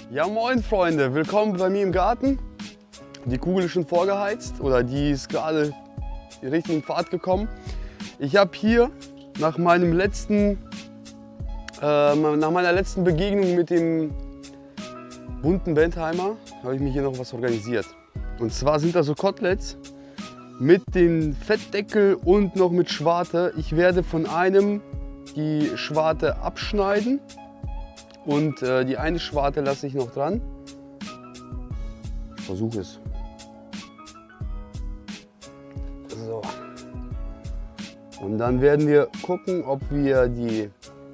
Ja moin Freunde, willkommen bei mir im Garten. Die Kugel ist schon vorgeheizt oder die ist gerade richtig in Fahrt gekommen. Ich habe hier nach meiner letzten Begegnung mit dem bunten Bentheimer, habe ich mir hier noch was organisiert. Und zwar sind das so Koteletts mit dem Fettdeckel und noch mit Schwarte. Ich werde von einem die Schwarte abschneiden und die eine Schwarte lasse ich noch dran. Ich versuche es. So. Und dann werden wir gucken, ob wir die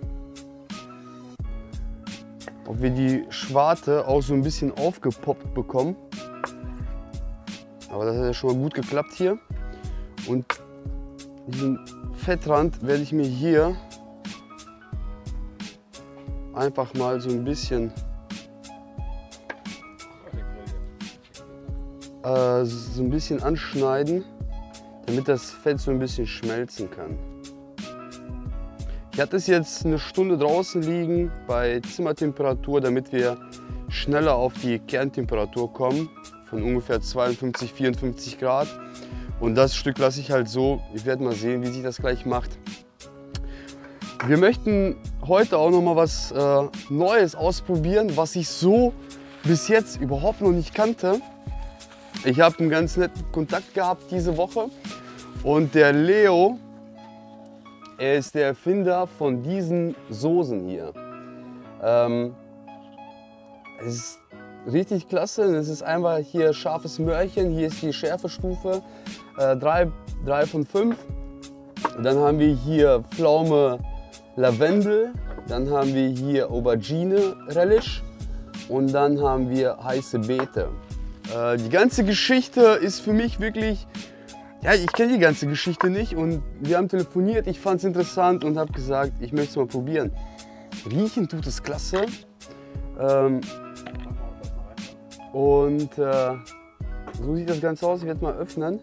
Schwarte auch so ein bisschen aufgepoppt bekommen. Aber das hat ja schon mal gut geklappt hier. Und diesen Fettrand werde ich mir hier einfach mal so ein bisschen anschneiden, damit das Fett so ein bisschen schmelzen kann. Ich hatte es jetzt eine Stunde draußen liegen bei Zimmertemperatur, damit wir schneller auf die Kerntemperatur kommen von ungefähr 52, 54 Grad. Und das Stück lasse ich halt so. Ich werde mal sehen, wie sich das gleich macht. Wir möchten heute auch noch mal was Neues ausprobieren, was ich so bis jetzt überhaupt noch nicht kannte. Ich habe einen ganz netten Kontakt gehabt diese Woche und der Leo, er ist der Erfinder von diesen Soßen hier. Es ist richtig klasse. Es ist einmal hier scharfes Möhrchen, hier ist die Schärfestufe 3 von 5. Dann haben wir hier Pflaume Lavendel, dann haben wir hier Aubergine Relish und dann haben wir heiße Beete. Die ganze Geschichte ist für mich wirklich, ja, ich kenne die ganze Geschichte nicht und wir haben telefoniert, ich fand es interessant und habe gesagt, ich möchte es mal probieren. Riechen tut es klasse. So sieht das Ganze aus, ich werde mal öffnen.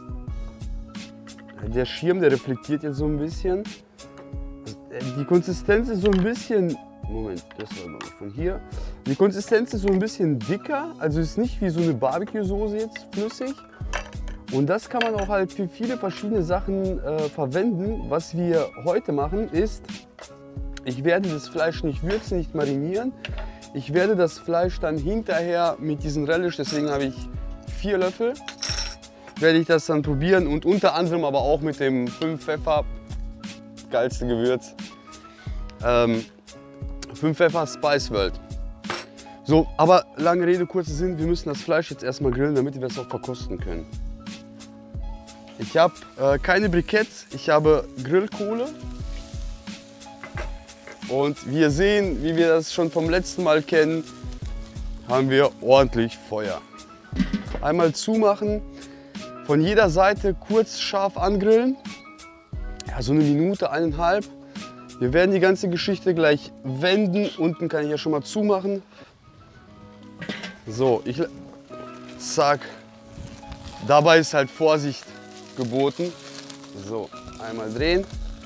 Der Schirm, der reflektiert jetzt so ein bisschen. Die Konsistenz ist so ein bisschen, Moment, das war mal von hier. Die Konsistenz ist so ein bisschen dicker, also ist nicht wie so eine Barbecue-Soße jetzt flüssig. Und das kann man auch halt für viele verschiedene Sachen verwenden. Was wir heute machen ist, ich werde das Fleisch nicht würzen, nicht marinieren. Ich werde das Fleisch dann hinterher mit diesem Relish, deswegen habe ich 4 Löffel, werde ich das dann probieren und unter anderem aber auch mit dem 5 Pfeffer, geilste Gewürz, 5 Pfeffer Spice World. So, aber lange Rede, kurzer Sinn, wir müssen das Fleisch jetzt erstmal grillen, damit wir es auch verkosten können. Ich habe keine Briketts, ich habe Grillkohle. Und wie ihr sehen, wie wir das schon vom letzten Mal kennen, haben wir ordentlich Feuer. Einmal zumachen, von jeder Seite kurz scharf angrillen. Ja, so eine Minute, 1,5. Wir werden die ganze Geschichte gleich wenden. Unten kann ich ja schon mal zumachen. So, zack. Dabei ist halt Vorsicht geboten. So, einmal drehen.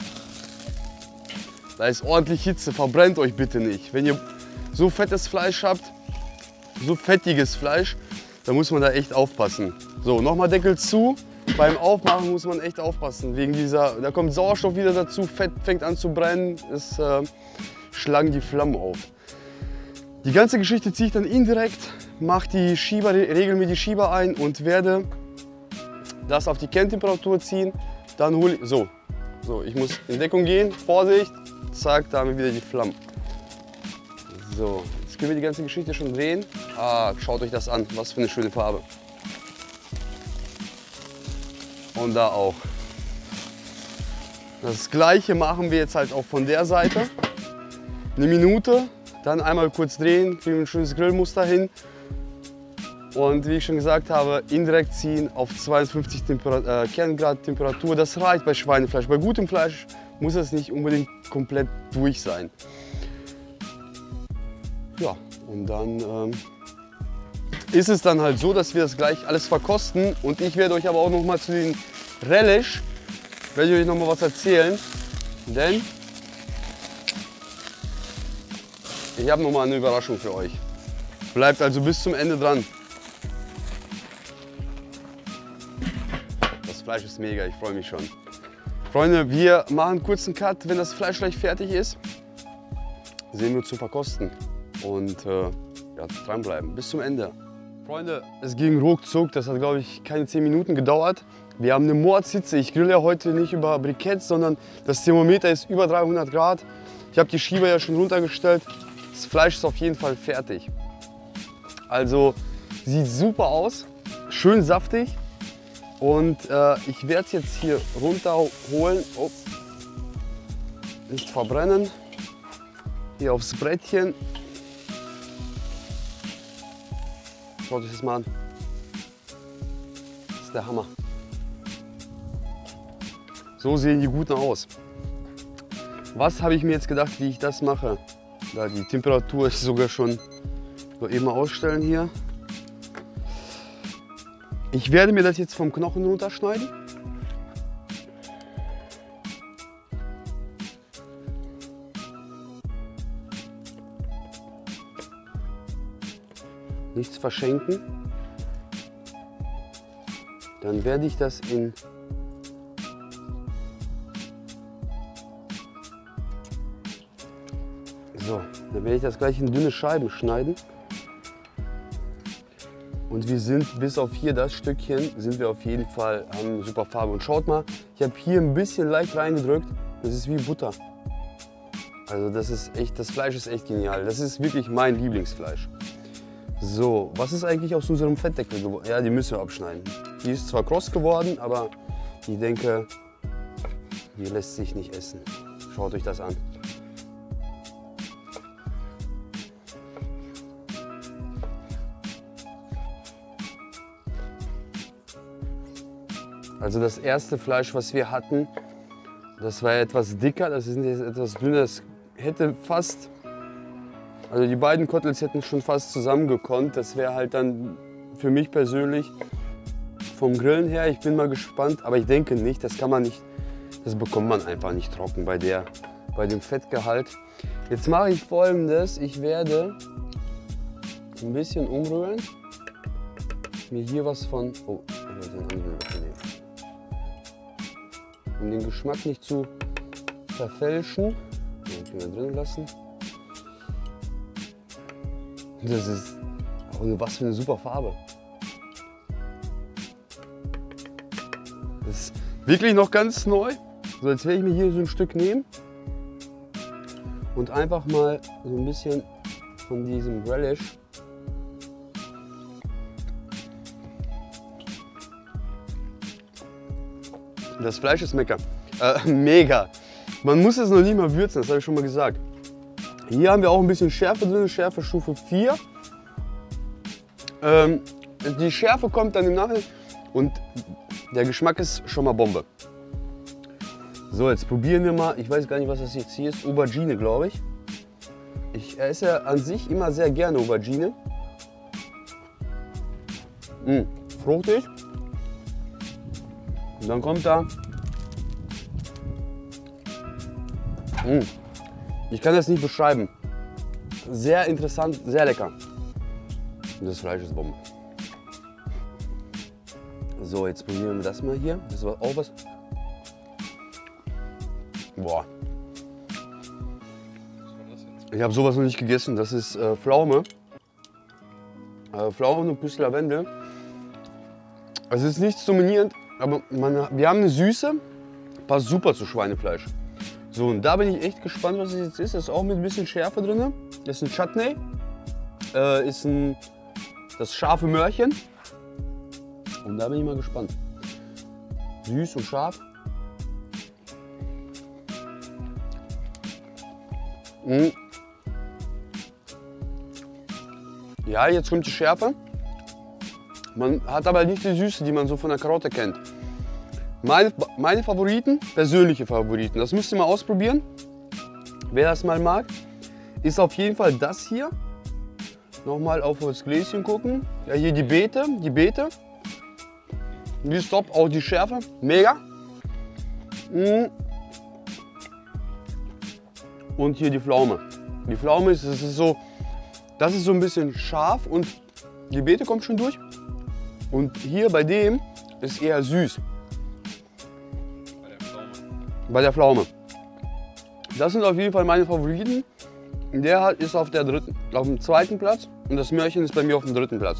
Da ist ordentlich Hitze, verbrennt euch bitte nicht. Wenn ihr so fettes Fleisch habt, so fettiges Fleisch, dann muss man da echt aufpassen. So, nochmal Deckel zu. Beim Aufmachen muss man echt aufpassen. Da kommt Sauerstoff wieder dazu, Fett fängt an zu brennen, es schlagen die Flammen auf. Die ganze Geschichte ziehe ich dann indirekt, mache die Schieber, regel mir die Schieber ein und werde das auf die Kerntemperatur ziehen. Dann hole ich, so, ich muss in Deckung gehen, Vorsicht. Zack, da haben wir wieder die Flammen. So, jetzt können wir die ganze Geschichte schon drehen. Ah, schaut euch das an, was für eine schöne Farbe. Und da auch. Das gleiche machen wir jetzt halt auch von der Seite. Eine Minute, dann einmal kurz drehen, kriegen wir ein schönes Grillmuster hin. Und wie ich schon gesagt habe, indirekt ziehen auf 52 Kerngrad Temperatur. Das reicht bei Schweinefleisch. Bei gutem Fleisch muss es nicht unbedingt komplett durch sein. Ja, und dann ist es dann halt so, dass wir das gleich alles verkosten. Und ich werde euch aber auch noch mal zu den Relish, werde ich euch noch mal was erzählen. Denn ich habe noch mal eine Überraschung für euch. Bleibt also bis zum Ende dran. Das Fleisch ist mega, ich freue mich schon. Freunde, wir machen kurz einen Cut, wenn das Fleisch gleich fertig ist. Sehen wir zu verkosten und ja, dranbleiben bis zum Ende. Freunde, es ging ruckzuck, das hat glaube ich keine 10 Minuten gedauert. Wir haben eine Mordshitze, ich grille ja heute nicht über Briketts, sondern das Thermometer ist über 300 Grad. Ich habe die Schieber ja schon runtergestellt, das Fleisch ist auf jeden Fall fertig. Also sieht super aus, schön saftig und ich werde es jetzt hier runterholen, oh, nicht verbrennen. Hier aufs Brettchen. Schaut euch das mal an. Das ist der Hammer. So sehen die guten aus. Was habe ich mir jetzt gedacht, wie ich das mache? Ja, die Temperatur ist sogar schon so eben mal ausstellen hier. Ich werde mir das jetzt vom Knochen runterschneiden. Nichts verschenken. Dann werde ich das in dann werde ich das gleich in dünne Scheiben schneiden. Und wir sind bis auf hier das Stückchen sind wir auf jeden Fall haben super Farbe. Und schaut mal, ich habe hier ein bisschen leicht reingedrückt. Das ist wie Butter. Also das ist echt, das Fleisch ist echt genial. Das ist wirklich mein Lieblingsfleisch. So, was ist eigentlich aus unserem Fettdeckel geworden? Ja, die müssen wir abschneiden. Die ist zwar kross geworden, aber ich denke, die lässt sich nicht essen. Schaut euch das an. Also das erste Fleisch, was wir hatten, das war etwas dicker, das ist jetzt etwas dünner. Das hätte fast, also die beiden Koteletts hätten schon fast zusammengekonnt. Das wäre halt dann für mich persönlich vom Grillen her. Ich bin mal gespannt, aber ich denke nicht, das kann man nicht, das bekommt man einfach nicht trocken bei dem Fettgehalt. Jetzt mache ich Folgendes, ich werde ein bisschen umrühren, mir hier was von, oh, ich wollte den anderen nehmen. Um den Geschmack nicht zu verfälschen, den Finger drin lassen. Das ist auch was für eine super Farbe. Das ist wirklich noch ganz neu. So, jetzt werde ich mir hier so ein Stück nehmen und einfach mal so ein bisschen von diesem Relish . Das Fleisch ist mega. Man muss es noch nicht mal würzen, das habe ich schon mal gesagt. Hier haben wir auch ein bisschen Schärfe drin, Schärfestufe 4. Die Schärfe kommt dann im Nachhinein und der Geschmack ist schon mal Bombe. So, jetzt probieren wir mal, ich weiß gar nicht, was das jetzt hier ist, Aubergine, glaube ich. Ich esse an sich immer sehr gerne Aubergine. Fruchtig. Und dann kommt da, ich kann das nicht beschreiben, sehr interessant, sehr lecker. Und das Fleisch ist Bombe. So, jetzt probieren wir das mal hier. Das war auch was. Boah. Ich habe sowas noch nicht gegessen. Das ist Pflaume. Pflaume und Küsse Lavendel. Es ist nichts dominierend. Aber wir haben eine Süße, passt super zu Schweinefleisch. So, und da bin ich echt gespannt, was es jetzt ist. Das ist auch mit ein bisschen Schärfe drin. Das ist ein Chutney, das scharfe Möhrchen. Und da bin ich mal gespannt. Süß und scharf. Ja, jetzt kommt die Schärfe. Man hat aber nicht die Süße, die man so von der Karotte kennt. Meine Favoriten, persönliche Favoriten, das müsst ihr mal ausprobieren. Wer das mal mag, ist auf jeden Fall das hier. Nochmal auf das Gläschen gucken. Ja, hier die Beete. Die ist top, auch die Schärfe, mega. Und hier die Pflaume. Die Pflaume ist so Das ist so ein bisschen scharf und die Beete kommt schon durch. Und hier bei dem ist eher süß. Bei der Pflaume. Das sind auf jeden Fall meine Favoriten. Der ist auf dem zweiten Platz und das Möhrchen ist bei mir auf dem dritten Platz.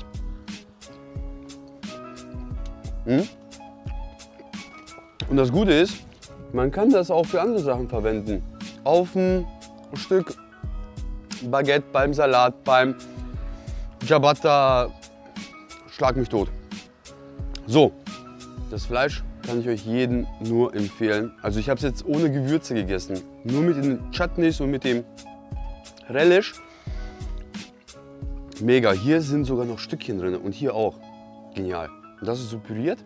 Und das Gute ist, man kann das auch für andere Sachen verwenden. Auf ein Stück Baguette, beim Salat, beim Ciabatta, schlag mich tot. So, das Fleisch kann ich euch jedem nur empfehlen. Also ich habe es jetzt ohne Gewürze gegessen, nur mit den Chutneys und mit dem Relish. Mega, hier sind sogar noch Stückchen drin und hier auch. Genial. Und das ist so püriert.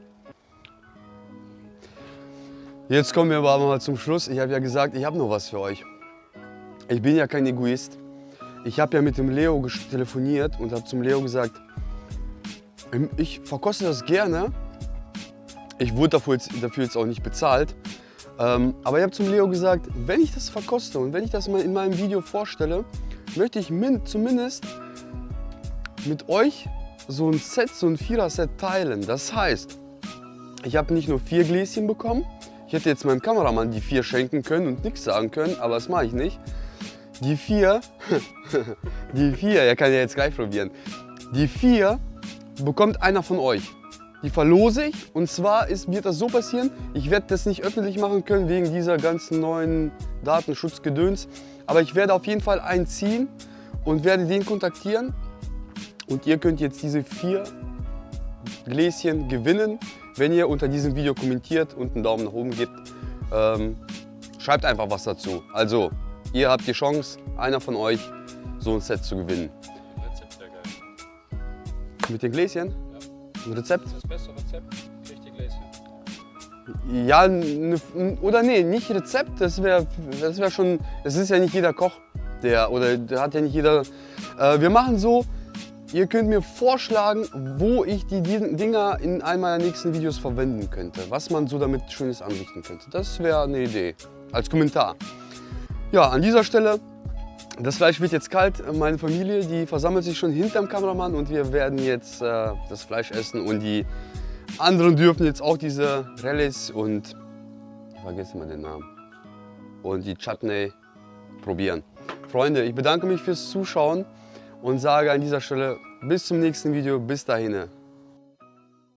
Jetzt kommen wir aber mal zum Schluss. Ich habe ja gesagt, ich habe noch was für euch. Ich bin ja kein Egoist. Ich habe ja mit dem Leo telefoniert und habe zum Leo gesagt, ich verkoste das gerne. Ich wurde dafür jetzt auch nicht bezahlt. Aber ich habe zum Leo gesagt, wenn ich das verkoste und wenn ich das mal in meinem Video vorstelle, möchte ich zumindest mit euch so ein Set, so ein Vierer-Set teilen. Das heißt, ich habe nicht nur 4 Gläschen bekommen. Ich hätte jetzt meinem Kameramann die 4 schenken können und nichts sagen können, aber das mache ich nicht. Die 4, er kann ja jetzt gleich probieren. Die 4 bekommt einer von euch. Die verlose ich und zwar wird das so passieren, ich werde das nicht öffentlich machen können wegen dieser ganzen neuen Datenschutzgedöns, aber ich werde auf jeden Fall einen ziehen und werde den kontaktieren und ihr könnt jetzt diese 4 Gläschen gewinnen, wenn ihr unter diesem Video kommentiert und einen Daumen nach oben gebt. Schreibt einfach was dazu. Also, ihr habt die Chance, einer von euch so ein Set zu gewinnen. Rezept wäre geil. Mit den Gläschen? Ja. Ein Rezept? Das beste Rezept, kriegt die Gläschen. Ja, oder nee, nicht Rezept, das wäre schon, es ist ja nicht jeder Koch, der hat ja nicht jeder. Wir machen so, ihr könnt mir vorschlagen, wo ich die Dinger in einem meiner nächsten Videos verwenden könnte, was man so damit Schönes anrichten könnte. Das wäre eine Idee, als Kommentar. Ja, an dieser Stelle, das Fleisch wird jetzt kalt. Meine Familie, die versammelt sich schon hinterm Kameramann und wir werden jetzt das Fleisch essen und die anderen dürfen jetzt auch diese Relish und, ich vergesse mal den Namen, und die Chutney probieren. Freunde, ich bedanke mich fürs Zuschauen und sage an dieser Stelle bis zum nächsten Video, bis dahin.